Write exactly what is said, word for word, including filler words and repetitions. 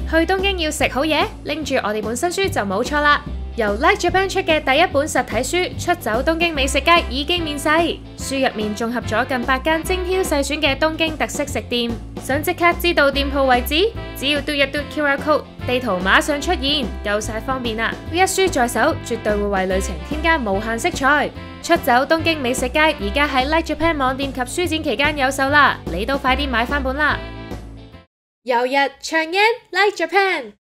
去東京要食好嘢，拎住我哋本新書就冇錯啦。由 Like Japan 出嘅第一本實體書《出走東京美食街》已經面世，書入面綜合咗近百間精挑細選嘅東京特色食店。想即刻知道店鋪位置，只要嘟一嘟 Q R code， 地圖馬上出現，夠晒方便啦！一書在手，絕對會為旅程添加無限色彩。出走東京美食街而家喺 Like Japan 網店及書展期間有售啦，你都快啲買翻本啦！遊日長 yen Like Japan。